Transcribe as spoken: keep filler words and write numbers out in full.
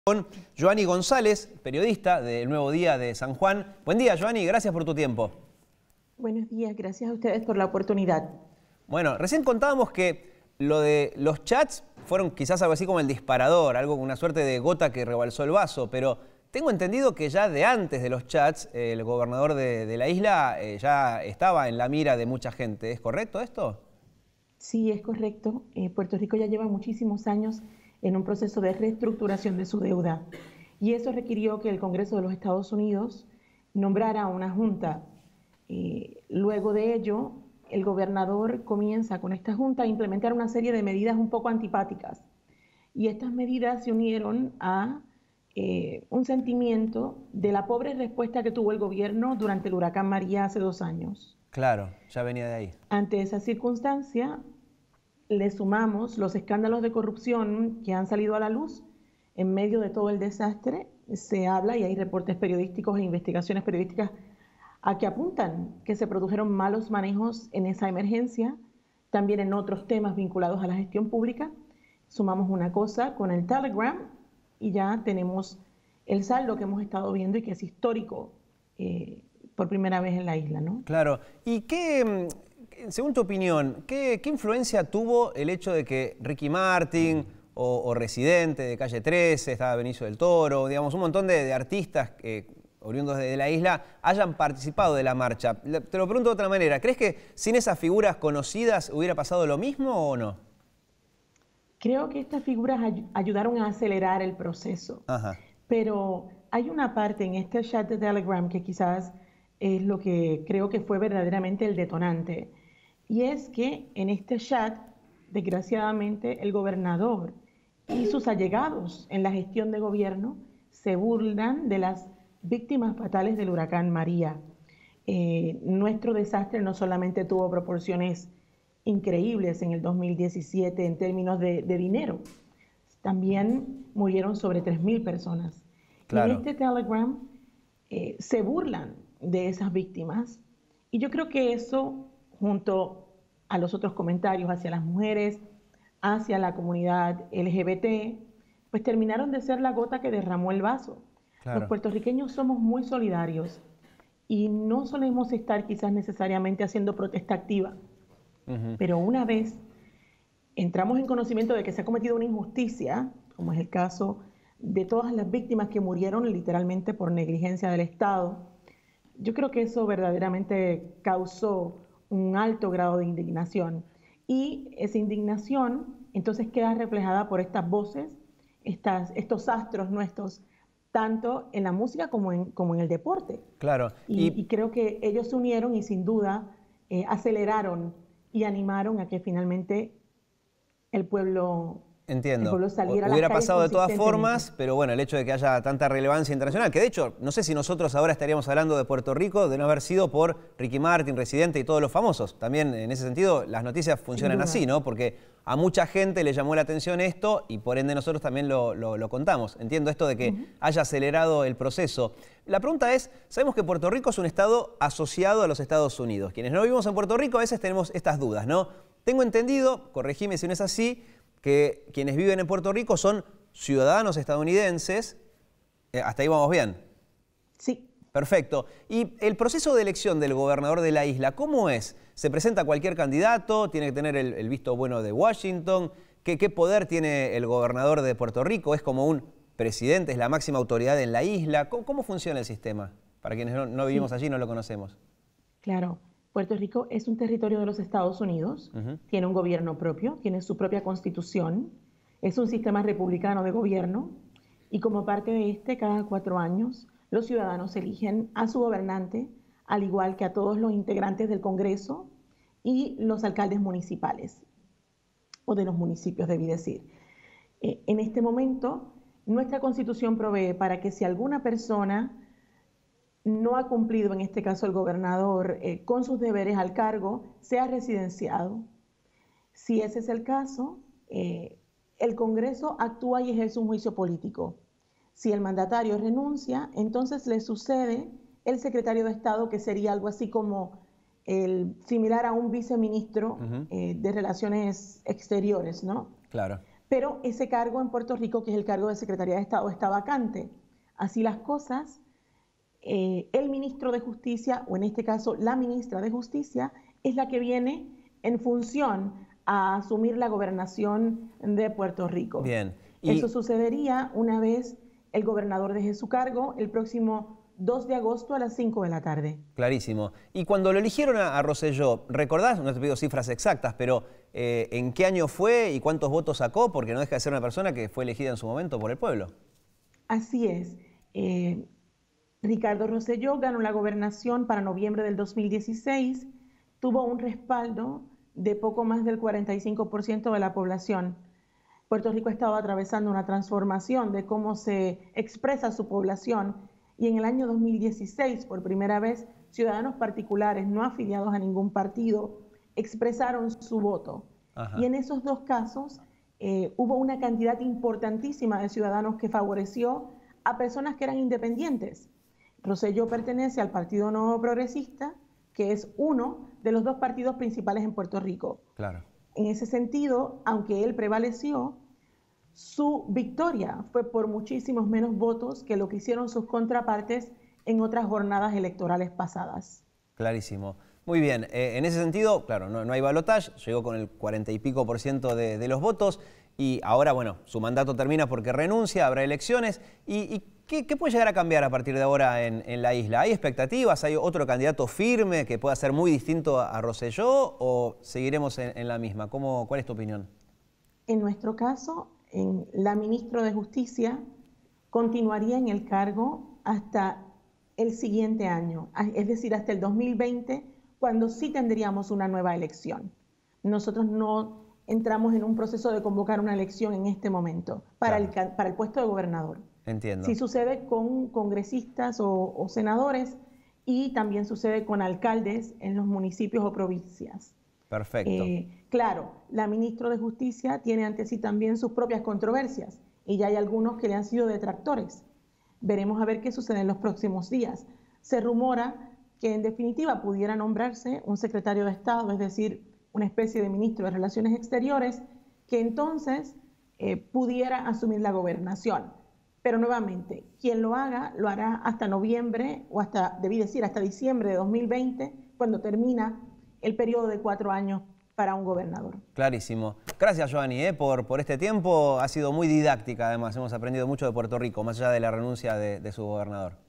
Con Joanny González, periodista del Nuevo Día de San Juan. Buen día, Joanny, gracias por tu tiempo. Buenos días, gracias a ustedes por la oportunidad. Bueno, recién contábamos que lo de los chats fueron quizás algo así como el disparador, algo con una suerte de gota que rebalsó el vaso, pero tengo entendido que ya de antes de los chats, eh, el gobernador de, de la isla eh, ya estaba en la mira de mucha gente. ¿Es correcto esto? Sí, es correcto. Eh, Puerto Rico ya lleva muchísimos años en un proceso de reestructuración de su deuda. Y eso requirió que el Congreso de los Estados Unidos nombrara una junta. Eh, luego de ello, el gobernador comienza con esta junta a implementar una serie de medidas un poco antipáticas. Y estas medidas se unieron a eh, un sentimiento de la pobre respuesta que tuvo el gobierno durante el huracán María hace dos años. Claro, ya venía de ahí. Ante esa circunstancia, le sumamos los escándalos de corrupción que han salido a la luz. En medio de todo el desastre se habla y hay reportes periodísticos e investigaciones periodísticas a que apuntan que se produjeron malos manejos en esa emergencia, también en otros temas vinculados a la gestión pública. Sumamos una cosa con el Telegram y ya tenemos el saldo que hemos estado viendo y que es histórico eh, por primera vez en la isla, ¿no? Claro. ¿Y qué, según tu opinión, qué, qué influencia tuvo el hecho de que Ricky Martin o, o Residente de Calle trece, estaba Benicio del Toro, digamos, un montón de, de artistas eh, oriundos de la isla hayan participado de la marcha? Te lo pregunto de otra manera, ¿crees que sin esas figuras conocidas hubiera pasado lo mismo o no? Creo que estas figuras ay ayudaron a acelerar el proceso. Ajá. Pero hay una parte en este chat de Telegram que quizás es lo que creo que fue verdaderamente el detonante. Y es que en este chat, desgraciadamente, el gobernador y sus allegados en la gestión de gobierno se burlan de las víctimas fatales del huracán María. Eh, nuestro desastre no solamente tuvo proporciones increíbles en el dos mil diecisiete en términos de, de dinero, también murieron sobre tres mil personas. Claro. En este Telegram eh, se burlan de esas víctimas y yo creo que eso, junto a los otros comentarios hacia las mujeres, hacia la comunidad L G B T, pues terminaron de ser la gota que derramó el vaso. Claro. Los puertorriqueños somos muy solidarios y no solemos estar quizás necesariamente haciendo protesta activa, uh-huh. Pero una vez entramos en conocimiento de que se ha cometido una injusticia, como es el caso de todas las víctimas que murieron literalmente por negligencia del Estado, yo creo que eso verdaderamente causó un alto grado de indignación. Y esa indignación entonces queda reflejada por estas voces, estas, estos astros nuestros, tanto en la música como en, como en el deporte. Claro. Y, y... y creo que ellos se unieron y sin duda eh, aceleraron y animaron a que finalmente el pueblo... Entiendo. El pueblo saliera Hubiera a las pasado de todas formas, pero bueno, el hecho de que haya tanta relevancia internacional, que de hecho, no sé si nosotros ahora estaríamos hablando de Puerto Rico de no haber sido por Ricky Martin, Residente y todos los famosos. También en ese sentido las noticias funcionan así, ¿no? Porque a mucha gente le llamó la atención esto y por ende nosotros también lo, lo, lo contamos. Entiendo esto de que uh-huh. haya acelerado el proceso. La pregunta es, sabemos que Puerto Rico es un estado asociado a los Estados Unidos. Quienes no vivimos en Puerto Rico a veces tenemos estas dudas, ¿no? Tengo entendido, corregime si no es así, que quienes viven en Puerto Rico son ciudadanos estadounidenses. Eh, ¿Hasta ahí vamos bien? Sí. Perfecto. ¿Y el proceso de elección del gobernador de la isla, cómo es? ¿Se presenta cualquier candidato? ¿Tiene que tener el, el visto bueno de Washington? ¿Qué, ¿Qué poder tiene el gobernador de Puerto Rico? ¿Es como un presidente? ¿Es la máxima autoridad en la isla? ¿Cómo, cómo funciona el sistema? Para quienes no, no vivimos sí. allí no lo conocemos. Claro. Puerto Rico es un territorio de los Estados Unidos, uh-huh. tiene un gobierno propio, tiene su propia constitución, es un sistema republicano de gobierno y como parte de este, cada cuatro años, los ciudadanos eligen a su gobernante, al igual que a todos los integrantes del Congreso y los alcaldes municipales, o de los municipios, debí decir. Eh, en este momento, nuestra constitución provee para que si alguna persona no ha cumplido, en este caso el gobernador, eh, con sus deberes al cargo, sea residenciado. Si ese es el caso, eh, el Congreso actúa y ejerce un juicio político. Si el mandatario renuncia, entonces le sucede el secretario de Estado, que sería algo así como el, similar a un viceministro uh-huh. eh, de Relaciones Exteriores, ¿no? Claro. pero ese cargo en Puerto Rico, que es el cargo de Secretaría de Estado, está vacante. Así las cosas, eh, el ministro de Justicia, o en este caso la ministra de Justicia, es la que viene en función a asumir la gobernación de Puerto Rico. Bien. Y eso sucedería una vez el gobernador deje su cargo el próximo dos de agosto a las cinco de la tarde. Clarísimo. Y cuando lo eligieron a, a Rosselló, ¿recordás? No te pido cifras exactas, pero eh, ¿en qué año fue y cuántos votos sacó? Porque no deja de ser una persona que fue elegida en su momento por el pueblo. Así es. Eh, Ricardo Rosselló ganó la gobernación para noviembre del dos mil dieciséis, tuvo un respaldo de poco más del cuarenta y cinco por ciento de la población. Puerto Rico estaba atravesando una transformación de cómo se expresa su población y en el año dos mil dieciséis, por primera vez, ciudadanos particulares no afiliados a ningún partido expresaron su voto. Ajá. Y en esos dos casos eh, hubo una cantidad importantísima de ciudadanos que favoreció a personas que eran independientes. Rosselló pertenece al Partido Nuevo Progresista, que es uno de los dos partidos principales en Puerto Rico. Claro. En ese sentido, aunque él prevaleció, su victoria fue por muchísimos menos votos que lo que hicieron sus contrapartes en otras jornadas electorales pasadas. Clarísimo. Muy bien. Eh, en ese sentido, claro, no, no hay balotaje, llegó con el cuarenta y pico por ciento de, de los votos y ahora, bueno, su mandato termina porque renuncia, habrá elecciones. ¿Y, y qué, qué puede llegar a cambiar a partir de ahora en, en la isla? ¿Hay expectativas? ¿Hay otro candidato firme que pueda ser muy distinto a, a Rosselló o seguiremos en, en la misma? ¿Cómo, ¿Cuál es tu opinión? En nuestro caso, en la ministra de Justicia continuaría en el cargo hasta el siguiente año, es decir, hasta el dos mil veinte, cuando sí tendríamos una nueva elección. Nosotros no entramos en un proceso de convocar una elección en este momento para, claro. el, para el puesto de gobernador. Entiendo. Sí sucede con congresistas o, o senadores y también sucede con alcaldes en los municipios o provincias. Perfecto. Eh, claro, la ministra de Justicia tiene ante sí también sus propias controversias y ya hay algunos que le han sido detractores. Veremos a ver qué sucede en los próximos días. Se rumora que en definitiva pudiera nombrarse un secretario de Estado, es decir, una especie de ministro de Relaciones Exteriores, que entonces eh, pudiera asumir la gobernación. Pero nuevamente, quien lo haga, lo hará hasta noviembre, o hasta, debí decir, hasta diciembre de dos mil veinte, cuando termina el periodo de cuatro años para un gobernador. Clarísimo. Gracias, Joanny, eh, por, por este tiempo. Ha sido muy didáctica, además. Hemos aprendido mucho de Puerto Rico, más allá de la renuncia de, de su gobernador.